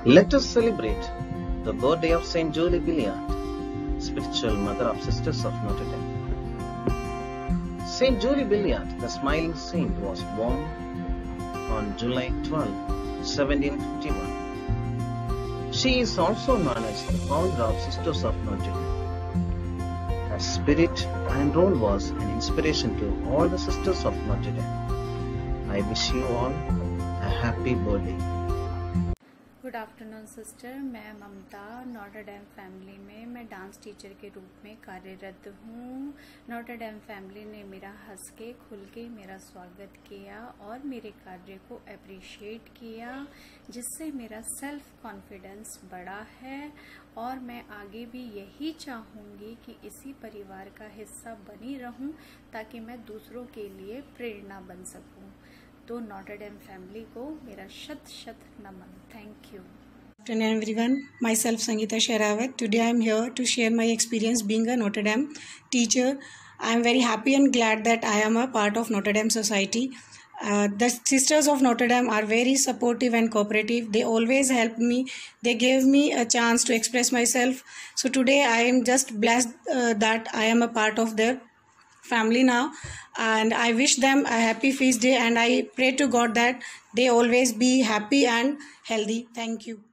Let us celebrate the birthday of Saint Julie Billiard, spiritual mother of Sisters of Notre Dame. Saint Julie Billiard, the smiling saint, was born on July 12, 1751. She is also known as the founder of Sisters of Notre Dame. Her spirit and role was an inspiration to all the Sisters of Notre Dame. I wish you all a happy birthday. Good afternoon sister, मैं Mamata नॉटर dam family में मैं dance teacher के रूप में कार्यरत हूँ। नॉटर dam family ने मेरा हंस के खुल के मेरा स्वागत किया और मेरे कार्य को अप्रिशिएट किया, जिससे मेरा सेल्फ कॉन्फिडेंस बढ़ा है और मैं आगे भी यही चाहूँगी कि इसी परिवार का हिस्सा बनी रहूँ ताकि मैं दूसरों के लिए प्रेरणा बन सकूँ। तो नॉटर डैम फैमिली को मेरा शत शत नमन। Thank you. Good afternoon everyone. Myself Sangeeta Sherawat. Today I am here to share my experience being a Notre Dame teacher. I am very happy and glad that I am a part of Notre Dame society. The Sisters of Notre Dame are very supportive and cooperative. They always help me. They gave me a chance to express myself. So today I am just blessed that I am a part of their family now, and I wish them a happy feast day, and I pray to God that they always be happy and healthy. Thank you.